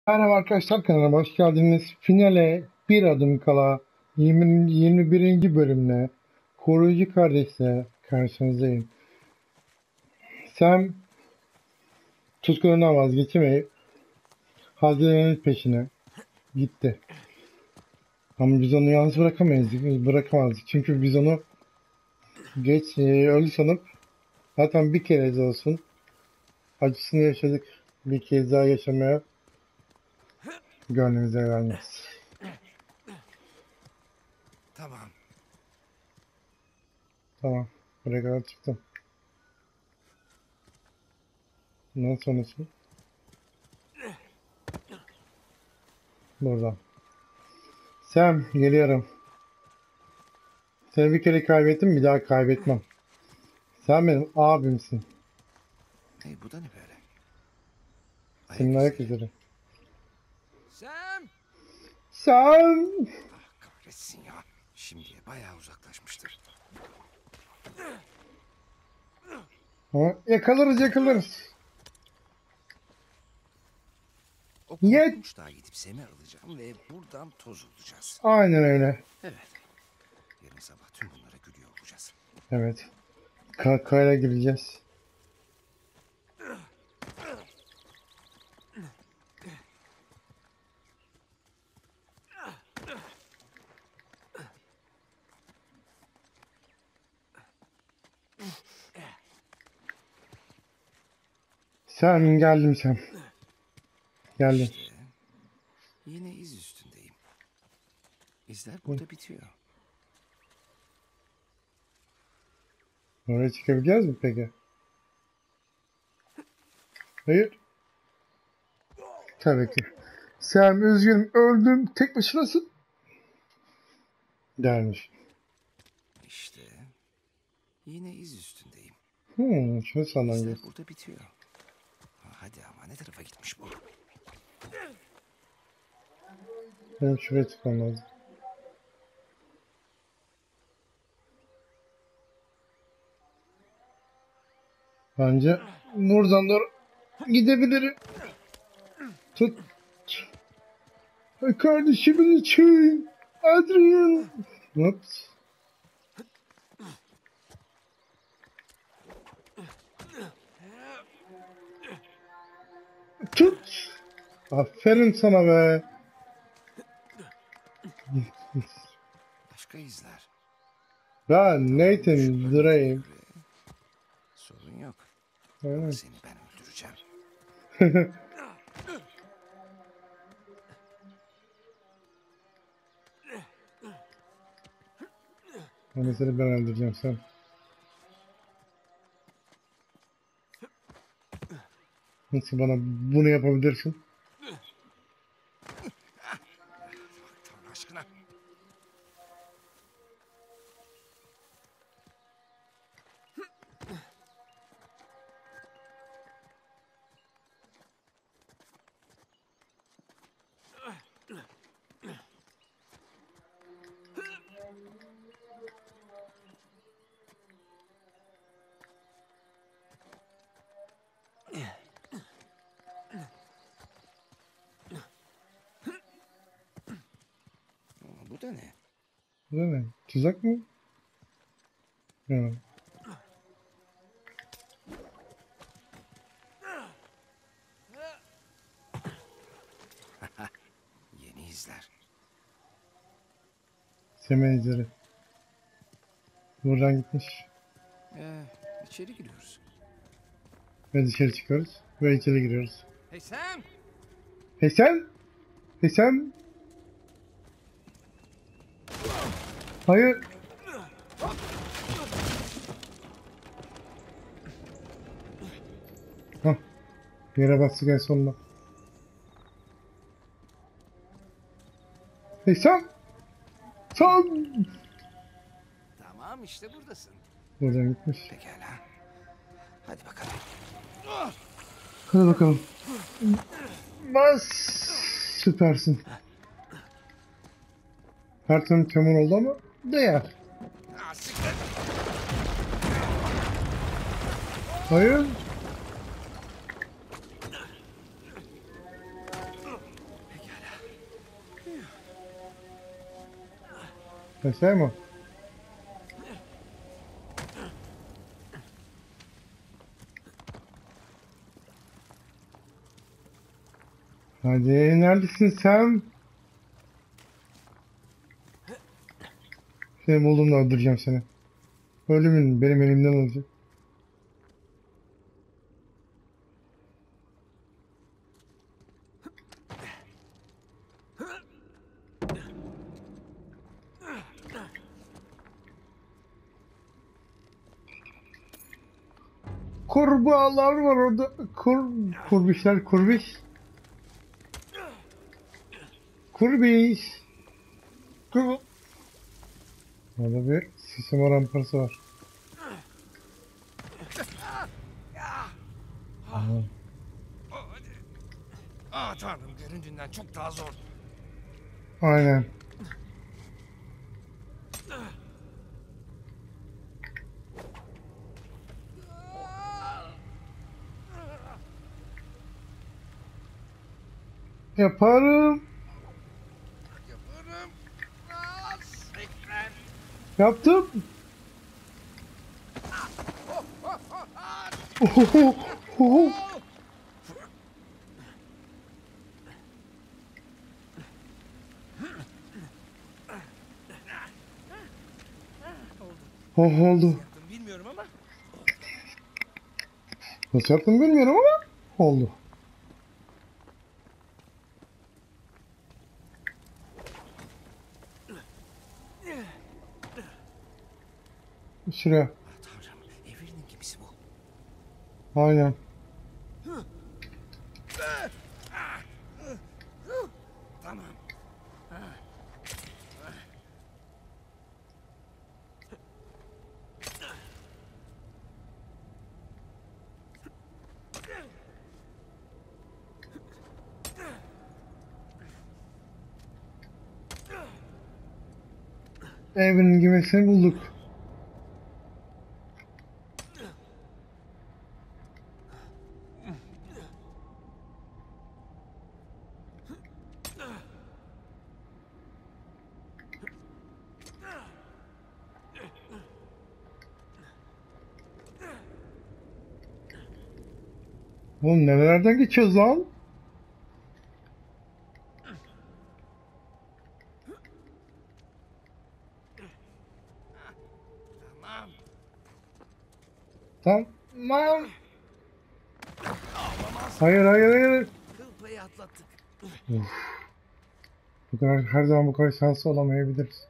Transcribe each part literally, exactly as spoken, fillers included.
Merhaba arkadaşlar, kanalıma hoş geldiniz. Finale bir adım kala yirmi, yirmi birinci bölümle koruyucu kardeşle karşınızdayım. Sam tutkunundan vazgeçemeyip Hazine'nin peşine gitti. Ama biz onu yalnız bırakamayız, bırakamazdık. Çünkü biz onu geç e, öldü sanıp zaten bir kere de olsun acısını yaşadık. Bir kez daha yaşamaya gönlümüze vermez. Tamam. Tamam, buraya kadar çıktım. Bundan sonrası buradan. Sam, geliyorum. Seni bir kere kaybettim, bir daha kaybetmem. Sen benim abimsin. Hey, bu da ne böyle? Senin ayak izleri. Sam! Sam! Ah, kahretsin ya. Şimdiye bayağı uzaklaşmıştır. Ama yakalarız yakalarız. O Niye? korkunç dağa gidip Sam'i alacağım ve buradan toz olacağız. Aynen öyle. Evet. Yarın sabah tüm bunlara gülüyor olacağız. Evet. Kakayla gireceğiz. Sen geldim sen. Geldim. İşte yine iz üstündeyim. İzler burada bitiyor. Oraya çıkabileceğiz mi peki? Hayır. Tabii ki. Sam, üzgünüm, öldüm, tek başınasın dermiş. İşte yine iz üstündeyim. Hmm, şunu sandın İzler diyorsun. burada bitiyor. Ha, hadi ama ne tarafa gitmiş bu? Benim şuraya çıkmam lazım. Bence buradan doğru gidebilirim. Tut. Ay, kardeşimin için. Adrian. Ups. Tut. Aferin sana be. Başka izler. Ben Nathan Drake. Sorun yok. Evet. Seni ben öldüreceğim. Onu seni ben öldüreceğim sen. Nasıl bana bunu yapabilirsin? Tanrı aşkına. Bu da ne? Bu ne? Tuzak mı? Yok. Yeni izler. Semen izleri. Buradan gitmiş. Ee, içeri giriyoruz. Ve dışarı çıkıyoruz. Ve içeri giriyoruz. Hey Sam! Hey sen? Hey sen? Hayır. Hah. Yere bastık en sonunda. Hey sen? Sen! Tamam işte buradasın. Buradan gitmiş. Pekala. Hadi bakalım. Hadi bakalım. Bas. Süpersin. Her türlü temun oldu ama değer. Ah, siktir. Hayır. Aşağı mı? Hadi neredesin sen? Seni bulduğumda öldüreceğim seni. Ölümün benim elimden olacak. Kurbağalar var orada. Kur, kurbişler, kurbiş. Kurbiş. Kur. Orada bir sisima rampası var. Aha. Oh, hadi. Ah tanrım, göründüğünden çok daha zor. Aynen. Yaparım. Yaparım. Ah, siktir. Yaptım. Oho, oho. Oh oldu. Yaptım bilmiyorum ama Nasıl yaptım bilmiyorum ama oldu. Şuraya. ah, tanrım, Avery'nin gemisi bu. Aynen. Tamam. Evinin gemisini bulduk. Oğlum nerelerden geçiyoruz lan? Tamam. Tamam. Olamaz. Hayır hayır hayır. Kıl payı atlattık. Bu kadar, her zaman bu kadar şanslı olamayabiliriz.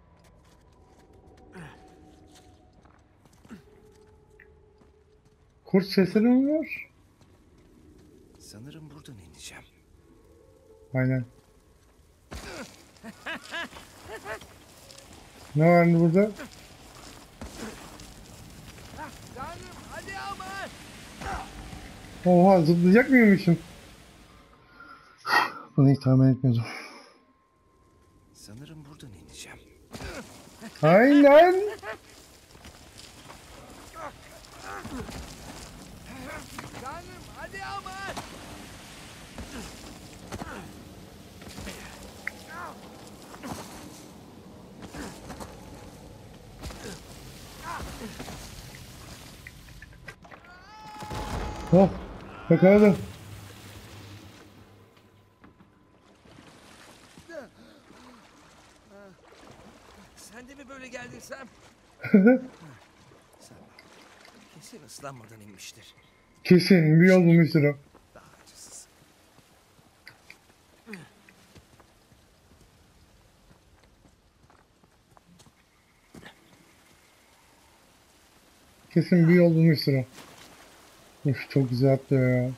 Kurt sesleri mi var? Sanırım buradan ineceğim. Aynen. Ne var burada? Tanrım, hadi ama. Oha, zıplayacak mıymışım? Bunu hiç tahmin etmiyordum. Sanırım buradan ineceğim. Aynen. Tanrım, hadi ama. Oh, yakaladım. Sen de mi böyle geldin Sam? Sam, kesin ıslanmadan inmiştir. Kesin bir yol bulmuştur o. Daha acısız. Kesin bir yol bulmuştur o. Üf, çok güzel atlıyor ya.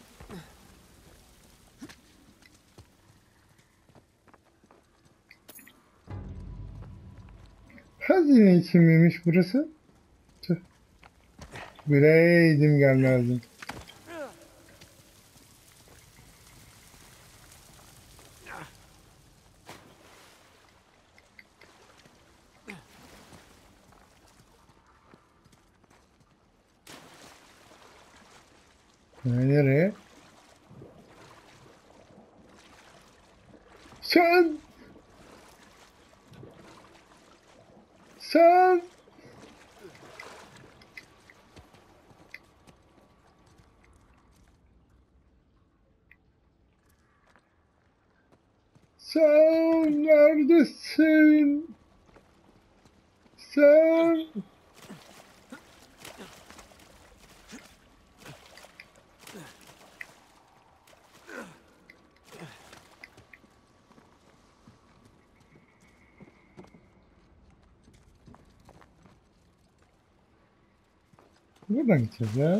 Hazine için miymiş burası? Tüh. Bileydim gelmezdim. Nereye? Sen! Sen. Sen neredesin? Sen. Buradan gideceğiz ya.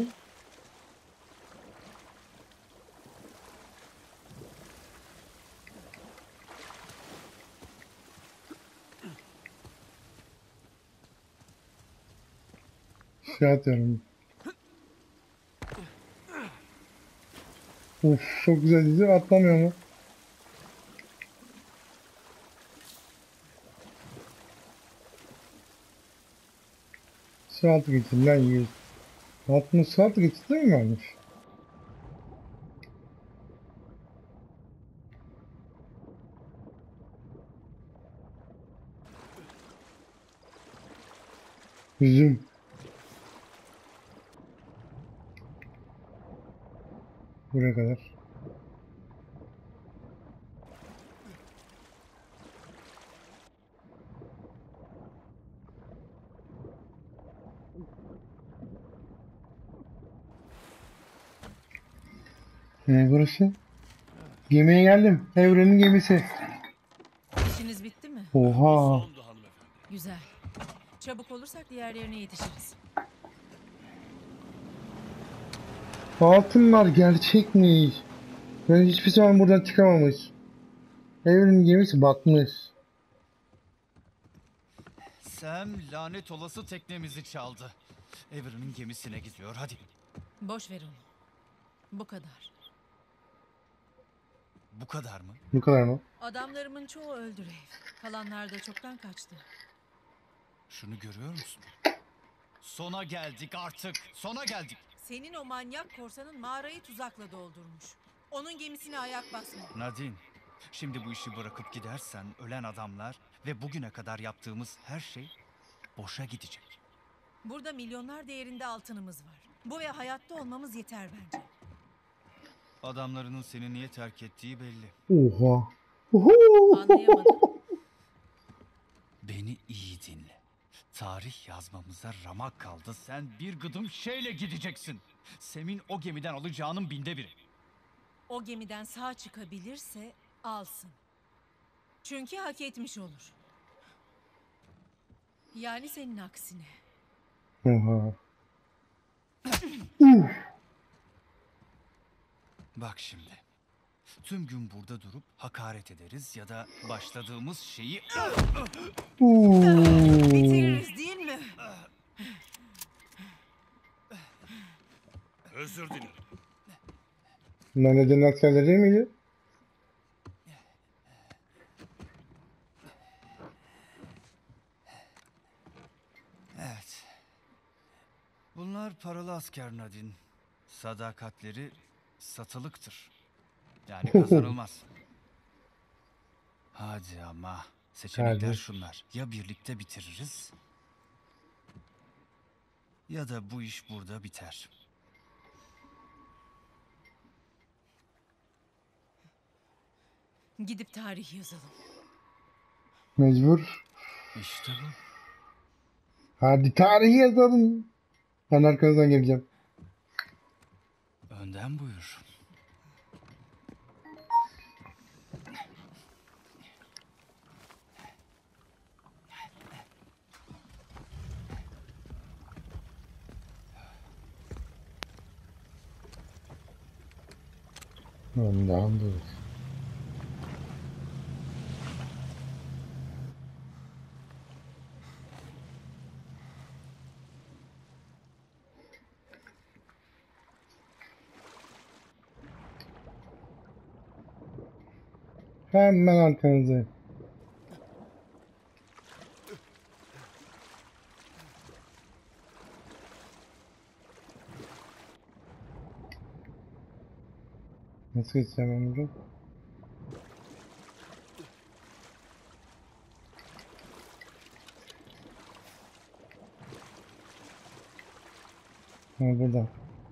Şey atıyorum. Uf, çok güzel dizi, atlamıyor mu? Su altı geçtim lan iyi. altmış su altı geçti mi varmış? Üzüm. Buraya kadar. Ne burası? Gemiye geldim. Evrenin gemisi. İşiniz bitti mi? Oha. Güzel. Çabuk olursak diğerlerine yetişiriz. Altınlar gerçekmiş. Ben hiçbir zaman buradan çıkamamış. Evrenin gemisi batmış. Sam lanet olası teknemizi çaldı. Avery'nin gemisine gidiyor. Hadi. Boş ver onu. Bu kadar. Bu kadar mı? Bu kadar mı? Adamlarımın çoğu öldü Reif. Kalanlar da çoktan kaçtı. Şunu görüyor musun? Sona geldik artık. Sona geldik. Senin o manyak korsanın mağarayı tuzakla doldurmuş. Onun gemisine ayak basma. Nadine, şimdi bu işi bırakıp gidersen ölen adamlar ve bugüne kadar yaptığımız her şey boşa gidecek. Burada milyonlar değerinde altınımız var. Bu ve hayatta olmamız yeter bence. Adamlarının seni niye terk ettiği belli. Oha. Uhu. Anlayamadım. Beni iyi dinle. Tarih yazmamıza ramak kaldı. Sen bir gıdım şeyle gideceksin. Sem'in o gemiden alacağının binde biri. O gemiden sağ çıkabilirse alsın. Çünkü hak etmiş olur. Yani senin aksine. Oha. Bak şimdi. Tüm gün burada durup hakaret ederiz ya da başladığımız şeyi... Oo. Bitiririz değil mi? Özür dilerim. Bunlar neden askerleri değil miydi? Evet. Bunlar paralı asker Nadine. Sadakatleri satılıktır. Yani kazanılmaz. Hadi ama. Seçenekler Hadi. şunlar. Ya birlikte bitiririz ya da bu iş burada biter. Gidip tarih yazalım. Mecbur. İşte bu. Hadi tarihi yazalım. Ben arkanızdan geleceğim. Önden buyur. Ondan dur. Hemen arkanızdayım. Nasıl geçeceğim ben buradan? Ha, burada.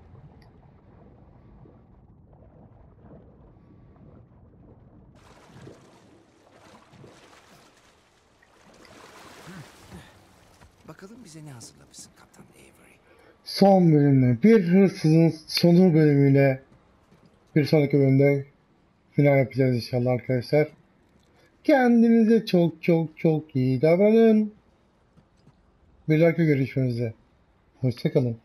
Bakalım bize ne hazırlamışsın Kaptan Avery. Son bölümle bir hırsızın sonu bölümüyle bir sonraki bölümde final yapacağız inşallah arkadaşlar. Kendinize çok çok çok iyi davranın. Bir dahaki görüşmemize. Hoşça kalın.